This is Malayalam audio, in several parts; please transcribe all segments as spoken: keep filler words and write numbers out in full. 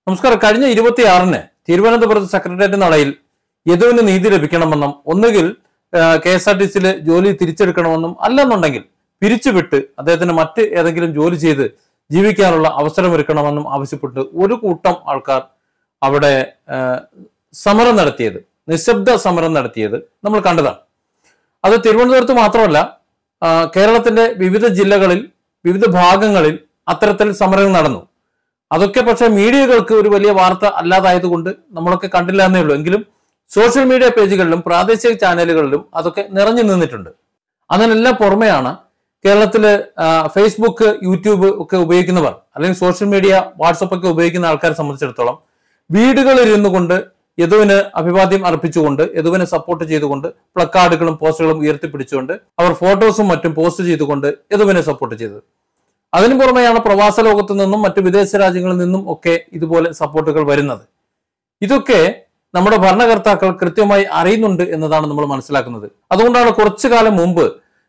നമസ്കാരം. കഴിഞ്ഞ ഇരുപത്തി ആറിന് തിരുവനന്തപുരത്ത് സെക്രട്ടേറിയറ്റ് നടയിൽ യദുവിന് നീതി ലഭിക്കണമെന്നും ഒന്നുകിൽ കെ എസ് ആർ ടി സിയില് ജോലി തിരിച്ചെടുക്കണമെന്നും അല്ലെന്നുണ്ടെങ്കിൽ പിരിച്ചുവിട്ട് അദ്ദേഹത്തിന് മറ്റ് ഏതെങ്കിലും ജോലി ചെയ്ത് ജീവിക്കാനുള്ള അവസരമൊരുക്കണമെന്നും ആവശ്യപ്പെട്ട് ഒരു കൂട്ടം ആൾക്കാർ അവിടെ സമരം നടത്തിയത്, നിശബ്ദ സമരം നടത്തിയത് നമ്മൾ കണ്ടതാണ്. അത് തിരുവനന്തപുരത്ത് മാത്രമല്ല, കേരളത്തിന്റെ വിവിധ ജില്ലകളിൽ വിവിധ ഭാഗങ്ങളിൽ അത്തരത്തിൽ സമരങ്ങൾ നടന്നു. അതൊക്കെ പക്ഷെ മീഡിയകൾക്ക് ഒരു വലിയ വാർത്ത അല്ലാതായതുകൊണ്ട് നമ്മളൊക്കെ കണ്ടില്ല എന്നേ ഉള്ളൂ. എങ്കിലും സോഷ്യൽ മീഡിയ പേജുകളിലും പ്രാദേശിക ചാനലുകളിലും അതൊക്കെ നിറഞ്ഞു നിന്നിട്ടുണ്ട്. അതിനെല്ലാം പുറമെയാണ് കേരളത്തില് ഫേസ്ബുക്ക്, യൂട്യൂബ് ഒക്കെ ഉപയോഗിക്കുന്നവർ, അല്ലെങ്കിൽ സോഷ്യൽ മീഡിയ, വാട്സപ്പ് ഒക്കെ ഉപയോഗിക്കുന്ന ആൾക്കാരെ സംബന്ധിച്ചിടത്തോളം വീടുകളിൽ ഇരുന്നു കൊണ്ട് യദുവിന് അഭിവാദ്യം അർപ്പിച്ചുകൊണ്ട്, യദുവിനെ സപ്പോർട്ട് ചെയ്തുകൊണ്ട് പ്ലക്കാർഡുകളും പോസ്റ്ററുകളും ഉയർത്തിപ്പിടിച്ചുകൊണ്ട് അവർ ഫോട്ടോസും മറ്റും പോസ്റ്റ് ചെയ്തുകൊണ്ട് യദുവിനെ സപ്പോർട്ട് ചെയ്തത്. അതിനു പുറമെയാണ് പ്രവാസ ലോകത്തു നിന്നും മറ്റു വിദേശ രാജ്യങ്ങളിൽ നിന്നും ഒക്കെ ഇതുപോലെ സപ്പോർട്ടുകൾ വരുന്നത്. ഇതൊക്കെ നമ്മുടെ ഭരണകർത്താക്കൾ കൃത്യമായി അറിയുന്നുണ്ട് എന്നതാണ് നമ്മൾ മനസ്സിലാക്കുന്നത്. അതുകൊണ്ടാണ് കുറച്ചു കാലം മുമ്പ്,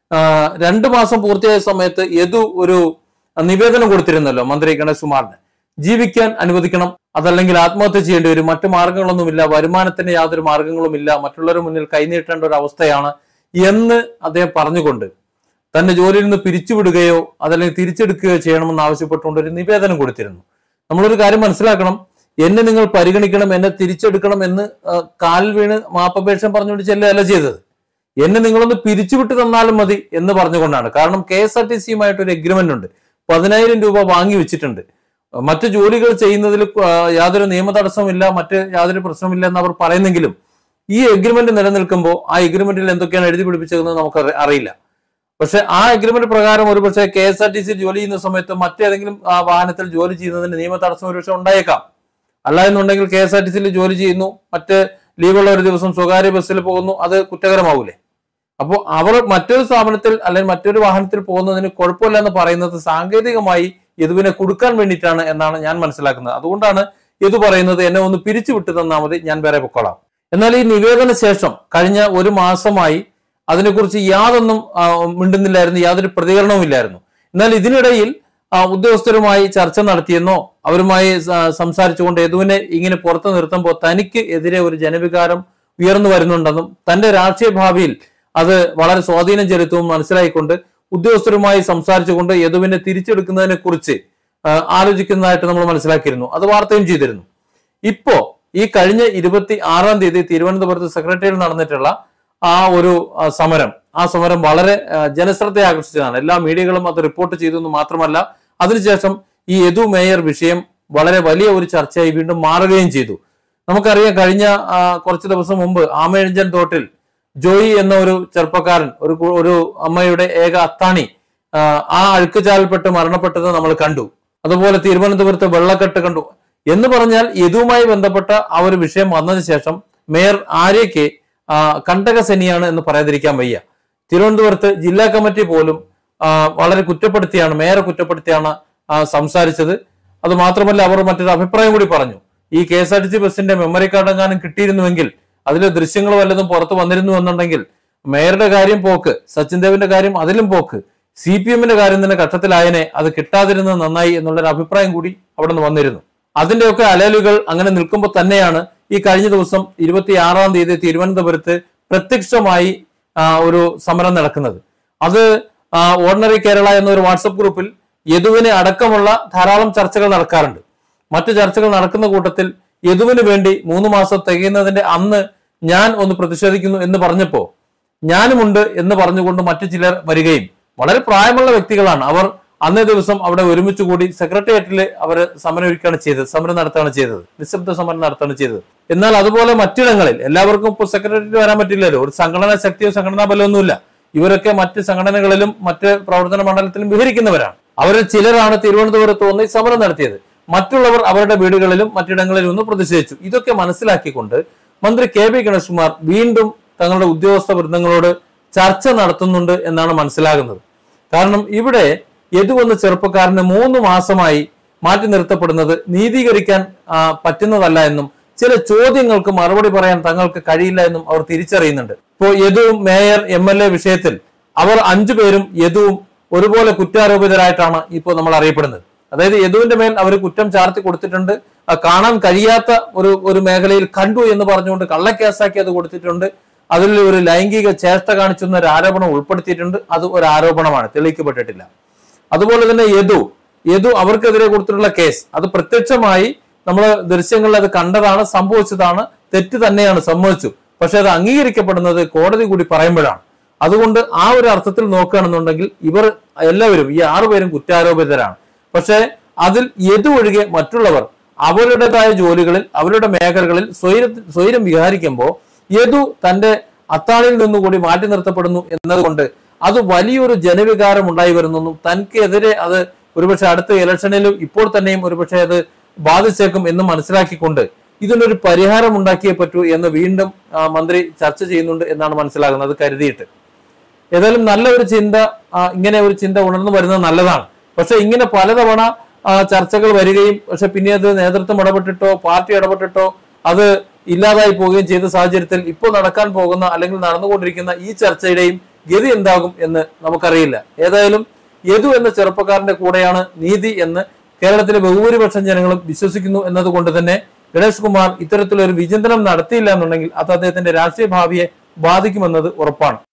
രണ്ടു മാസം പൂർത്തിയായ സമയത്ത് യദു ഒരു നിവേദനം കൊടുത്തിരുന്നല്ലോ മന്ത്രി ഗണേഷ് കുമാറിന്. ജീവിക്കാൻ അനുവദിക്കണം, അതല്ലെങ്കിൽ ആത്മഹത്യ ചെയ്യേണ്ടി വരും, മറ്റു മാർഗങ്ങളൊന്നുമില്ല, വരുമാനത്തിന് യാതൊരു മാർഗങ്ങളുമില്ല, മറ്റുള്ളവരുടെ മുന്നിൽ കൈനീട്ടേണ്ട ഒരു അവസ്ഥയാണ് എന്ന് അദ്ദേഹം പറഞ്ഞുകൊണ്ട് തന്നെ ജോലിയിൽ നിന്ന് പിരിച്ചുവിടുകയോ അതല്ലെങ്കിൽ തിരിച്ചെടുക്കുകയോ ചെയ്യണമെന്ന് ആവശ്യപ്പെട്ടുകൊണ്ട് ഒരു നിവേദനം കൊടുത്തിരുന്നു. നമ്മളൊരു കാര്യം മനസ്സിലാക്കണം, എന്നെ നിങ്ങൾ പരിഗണിക്കണം, എന്നെ തിരിച്ചെടുക്കണം എന്ന് കാൽ വീണ് മാപ്പപേക്ഷ പറഞ്ഞുകൊണ്ട് ചെല്ലുകയല്ല ചെയ്തത്. എന്നെ നിങ്ങളൊന്ന് പിരിച്ചുവിട്ട് തന്നാലും മതി എന്ന് പറഞ്ഞുകൊണ്ടാണ്. കാരണം കെ എസ് ആർ ടി സിയുമായിട്ട് ഒരു എഗ്രിമെന്റ് ഉണ്ട്, പതിനായിരം രൂപ വാങ്ങി വെച്ചിട്ടുണ്ട്. മറ്റു ജോലികൾ ചെയ്യുന്നതിൽ യാതൊരു നിയമ തടസ്സമില്ല, മറ്റ് യാതൊരു പ്രശ്നമില്ല എന്ന് അവർ പറയുന്നെങ്കിലും ഈ എഗ്രിമെന്റ് നിലനിൽക്കുമ്പോൾ ആ എഗ്രിമെന്റിൽ എന്തൊക്കെയാണ് എഴുതി പിടിപ്പിച്ചതെന്ന് നമുക്ക് അറിയില്ല. പക്ഷെ ആ എഗ്രിമെന്റ് പ്രകാരം ഒരുപക്ഷെ K S R T C ജോലി ചെയ്യുന്ന സമയത്ത് മറ്റേതെങ്കിലും ആ വാഹനത്തിൽ ജോലി ചെയ്യുന്നതിന് നിയമ തടസ്സം ഒരുപക്ഷെ ഉണ്ടായേക്കാം. അല്ല എന്നുണ്ടെങ്കിൽ കെ എസ് ആർ ടി സിയിൽ ജോലി ചെയ്യുന്നു, മറ്റ് ലീവുള്ള ഒരു ദിവസം സ്വകാര്യ ബസ്സിൽ പോകുന്നു, അത് കുറ്റകരമാവൂലേ? അപ്പോൾ അവർ മറ്റൊരു സ്ഥാപനത്തിൽ അല്ലെങ്കിൽ മറ്റൊരു വാഹനത്തിൽ പോകുന്നതിന് കുഴപ്പമില്ല എന്ന് പറയുന്നത് സാങ്കേതികമായി യദുവിനെ കൊടുക്കാൻ വേണ്ടിയിട്ടാണ് എന്നാണ് ഞാൻ മനസ്സിലാക്കുന്നത്. അതുകൊണ്ടാണ് യദു പറയുന്നത്, എന്നെ ഒന്ന് പിരിച്ചു വിട്ടു തന്നാൽ മതി, ഞാൻ വേറെ പൊക്കോളാം. എന്നാൽ ഈ നിവേദന ശേഷം കഴിഞ്ഞ ഒരു മാസമായി അതിനെക്കുറിച്ച് യാതൊന്നും മിണ്ടുന്നില്ലായിരുന്നു, യാതൊരു പ്രതികരണവും ഇല്ലായിരുന്നു. എന്നാൽ ഇതിനിടയിൽ ഉദ്യോഗസ്ഥരുമായി ചർച്ച നടത്തിയെന്നോ അവരുമായി സംസാരിച്ചുകൊണ്ട് യദുവിനെ ഇങ്ങനെ പുറത്തു നിർത്തുമ്പോൾ തനിക്ക് എതിരെ ഒരു ജനവികാരം ഉയർന്നു വരുന്നുണ്ടെന്നും തന്റെ രാഷ്ട്രീയ ഭാവിയിൽ അത് വളരെ സ്വാധീനം ചെലുത്തും മനസ്സിലായിക്കൊണ്ട് ഉദ്യോഗസ്ഥരുമായി സംസാരിച്ചുകൊണ്ട് യദുവിനെ തിരിച്ചെടുക്കുന്നതിനെ കുറിച്ച് ആലോചിക്കുന്നതായിട്ട് നമ്മൾ മനസ്സിലാക്കിയിരുന്നു. അത് വാർത്തയും ചെയ്തിരുന്നു. ഇപ്പോ ഈ കഴിഞ്ഞ ഇരുപത്തി ആറാം തീയതി തിരുവനന്തപുരത്ത് സെക്രട്ടേറിയറ്റിൽ നടന്നിട്ടുള്ള ആ ഒരു സമരം ആ സമരം വളരെ ജനശ്രദ്ധ ആകർഷിച്ചതാണ്. എല്ലാ മീഡിയകളും അത് റിപ്പോർട്ട് ചെയ്തു എന്ന് മാത്രമല്ല, അതിനുശേഷം ഈ യദു മേയർ വിഷയം വളരെ വലിയ ഒരു ചർച്ചയായി വീണ്ടും മാറുകയും ചെയ്തു. നമുക്കറിയാം, കഴിഞ്ഞ കുറച്ച് ദിവസം മുമ്പ് ആമേഴഞ്ചൻ തോട്ടിൽ ജോയി എന്ന ഒരു ചെറുപ്പക്കാരൻ, ഒരു ഒരു അമ്മയുടെ ഏക അത്താണി ആ അഴുക്കുചാലിൽപ്പെട്ട് മരണപ്പെട്ടത് നമ്മൾ കണ്ടു. അതുപോലെ തിരുവനന്തപുരത്ത് വെള്ളക്കെട്ട് കണ്ടു. എന്ന് പറഞ്ഞാൽ യദുവുമായി ബന്ധപ്പെട്ട ആ ഒരു വിഷയം വന്നതിന് ശേഷം മേയർ ആര്യയ്ക്ക് കണ്ടകശനിയാണ് എന്ന് പറയാതിരിക്കാൻ വയ്യ. തിരുവനന്തപുരത്ത് ജില്ലാ കമ്മിറ്റി പോലും വളരെ കുറ്റപ്പെടുത്തിയാണ്, മേയറെ കുറ്റപ്പെടുത്തിയാണ് സംസാരിച്ചത്. അത് മാത്രമല്ല, അവർ മറ്റൊരു അഭിപ്രായം കൂടി പറഞ്ഞു. ഈ K S R T C ബസിന്റെ മെമ്മറി കാർഡ് എങ്ങാനും കിട്ടിയിരുന്നുവെങ്കിൽ, അതിലെ ദൃശ്യങ്ങൾ വല്ലതും പുറത്തു വന്നിരുന്നു എന്നുണ്ടെങ്കിൽ മേയറുടെ കാര്യം പോക്ക്, സച്ചിൻ ദേവിന്റെ കാര്യം അതിലും പോക്ക്, സി പി എമ്മിന്റെ കാര്യം തന്നെ ഘട്ടത്തിലായനെ, അത് കിട്ടാതിരുന്നത് നന്നായി എന്നുള്ളൊരു അഭിപ്രായം കൂടി അവിടെ നിന്ന് വന്നിരുന്നു. അതിന്റെയൊക്കെ അലലുകൾ അങ്ങനെ നിൽക്കുമ്പോൾ തന്നെയാണ് ഈ കഴിഞ്ഞ ദിവസം ഇരുപത്തി ആറാം തീയതി തിരുവനന്തപുരത്ത് പ്രത്യക്ഷമായി ഒരു സമരം നടക്കുന്നത്. അത് ഓർഡിനറി കേരള എന്ന ഒരു വാട്സപ്പ് ഗ്രൂപ്പിൽ യദുവിനെ അടക്കമുള്ള ധാരാളം ചർച്ചകൾ നടക്കാറുണ്ട്. മറ്റു ചർച്ചകൾ നടക്കുന്ന കൂട്ടത്തിൽ യദുവിന് വേണ്ടി മൂന്ന് മാസം തികയുന്നതിന്റെ അന്ന് ഞാൻ ഒന്ന് പ്രതിഷേധിക്കുന്നു എന്ന് പറഞ്ഞപ്പോ ഞാനുമുണ്ട് എന്ന് പറഞ്ഞുകൊണ്ട് മറ്റു ചിലർ വരികയും, വളരെ പ്രായമുള്ള വ്യക്തികളാണ് അവർ, അന്നേ ദിവസം അവിടെ ഒരുമിച്ച് കൂടി സെക്രട്ടേറിയറ്റിൽ അവർ സമരം ഒരുക്കുകയാണ് ചെയ്തത്, സമരം നടത്തുകയാണ് ചെയ്തത്, നിശബ്ദ സമരം നടത്തുകയാണ് ചെയ്തത്. എന്നാൽ അതുപോലെ മറ്റിടങ്ങളിൽ എല്ലാവർക്കും ഇപ്പോൾ സെക്രട്ടേറിയറ്റിൽ വരാൻ പറ്റില്ലല്ലോ. ഒരു സംഘടനാ ശക്തിയോ സംഘടനാ ബലമൊന്നുമില്ല. ഇവരൊക്കെ മറ്റ് സംഘടനകളിലും മറ്റ് പ്രവർത്തന മണ്ഡലത്തിലും വിഹരിക്കുന്നവരാണ്. അവരിൽ ചിലരാണ് തിരുവനന്തപുരത്ത് വന്ന് ഈ സമരം നടത്തിയത്. മറ്റുള്ളവർ അവരുടെ വീടുകളിലും മറ്റിടങ്ങളിലും ഒന്ന് പ്രതിഷേധിച്ചു. ഇതൊക്കെ മനസ്സിലാക്കിക്കൊണ്ട് മന്ത്രി കെ വി ഗണേഷ് കുമാർ വീണ്ടും തങ്ങളുടെ ഉദ്യോഗസ്ഥ വൃന്ദങ്ങളോട് ചർച്ച നടത്തുന്നുണ്ട് എന്നാണ് മനസ്സിലാകുന്നത്. കാരണം ഇവിടെ യദു എന്ന ചെറുപ്പക്കാരന് മൂന്ന് മാസമായി മാറ്റി നിർത്തപ്പെടുന്നത് നീതീകരിക്കാൻ പറ്റുന്നതല്ല എന്നും ചില ചോദ്യങ്ങൾക്ക് മറുപടി പറയാൻ തങ്ങൾക്ക് കഴിയില്ല എന്നും അവർ തിരിച്ചറിയുന്നുണ്ട്. ഇപ്പോൾ യദുവും മേയർ, എം എൽ എ വിഷയത്തിൽ അവർ അഞ്ചു പേരും യദുവും ഒരുപോലെ കുറ്റാരോപിതരായിട്ടാണ് ഇപ്പോൾ നമ്മൾ അറിയപ്പെടുന്നത്. അതായത് യദുവിന്റെ മേൽ അവർ കുറ്റം ചാർത്തി കൊടുത്തിട്ടുണ്ട്. കാണാൻ കഴിയാത്ത ഒരു ഒരു മേഖലയിൽ കണ്ടു എന്ന് പറഞ്ഞുകൊണ്ട് കള്ളക്കേസാക്കി അത് കൊടുത്തിട്ടുണ്ട്. അതിൽ ഒരു ലൈംഗിക ചേഷ്ട കാണിച്ചെന്ന ഒരു ആരോപണം ഉൾപ്പെടുത്തിയിട്ടുണ്ട്. അത് ഒരു ആരോപണമാണ്, തെളിയിക്കപ്പെട്ടിട്ടില്ല. അതുപോലെ തന്നെ യദു യദു അവർക്കെതിരെ കൊടുത്തിട്ടുള്ള കേസ് അത് പ്രത്യക്ഷമായി നമ്മൾ ദൃശ്യങ്ങളിൽ അത് കണ്ടതാണ്, സംഭവിച്ചതാണ്, തെറ്റ് തന്നെയാണ്, സമ്മതിച്ചു. പക്ഷെ അത് അംഗീകരിക്കപ്പെടുന്നത് കോടതി കൂടി പറയുമ്പോഴാണ്. അതുകൊണ്ട് ആ ഒരു അർത്ഥത്തിൽ നോക്കുകയാണെന്നുണ്ടെങ്കിൽ ഇവർ എല്ലാവരും ഈ ആറുപേരും കുറ്റാരോപിതരാണ്. പക്ഷെ അതിൽ യദു ഒഴികെ മറ്റുള്ളവർ അവരുടേതായ ജോലികളിൽ അവരുടെ മേഖലകളിൽ സ്വൈര സ്വൈരം വിഹാരിക്കുമ്പോൾ യദു തന്റെ അത്താണിയിൽ നിന്നുകൂടി മാറ്റി നിർത്തപ്പെടുന്നു എന്നതുകൊണ്ട് അത് വലിയൊരു ജനവികാരം ഉണ്ടായി വരുന്നെന്നും തനിക്കെതിരെ അത് ഒരുപക്ഷെ അടുത്ത ഇലക്ഷനിലും ഇപ്പോൾ തന്നെയും ഒരുപക്ഷെ അത് ബാധിച്ചേക്കും എന്ന് മനസ്സിലാക്കിക്കൊണ്ട് ഇതിനൊരു പരിഹാരം ഉണ്ടാക്കിയേ പറ്റൂ എന്ന് വീണ്ടും മന്ത്രി ചർച്ച ചെയ്യുന്നുണ്ട് എന്നാണ് മനസ്സിലാകുന്നത് കരുതിയിട്ട്. ഏതായാലും നല്ല ഒരു ചിന്ത, ഇങ്ങനെ ഒരു ചിന്ത ഉണർന്നു വരുന്നത് നല്ലതാണ്. പക്ഷെ ഇങ്ങനെ പലതവണ ചർച്ചകൾ വരികയും പക്ഷെ പിന്നെ അത് നേതൃത്വം ഇടപെട്ടിട്ടോ പാർട്ടി ഇടപെട്ടിട്ടോ അത് ഇല്ലാതായി പോവുകയും ചെയ്ത സാഹചര്യത്തിൽ ഇപ്പോൾ നടക്കാൻ പോകുന്ന അല്ലെങ്കിൽ നടന്നുകൊണ്ടിരിക്കുന്ന ഈ ചർച്ചയുടെയും ഗതി എന്താകും എന്ന് നമുക്കറിയില്ല. ഏതായാലും യദു എന്ന ചെറുപ്പക്കാരന്റെ കൂടെയാണ് നീതി എന്ന് കേരളത്തിലെ ബഹുഭൂരിപക്ഷം ജനങ്ങളും വിശ്വസിക്കുന്നു എന്നതുകൊണ്ട് തന്നെ ഗണേഷ് കുമാർ ഇത്തരത്തിലൊരു വിചിന്തനം നടത്തിയില്ല എന്നുണ്ടെങ്കിൽ അത് അദ്ദേഹത്തിന്റെ രാഷ്ട്രീയ ഭാവിയെ ബാധിക്കുമെന്നത് ഉറപ്പാണ്.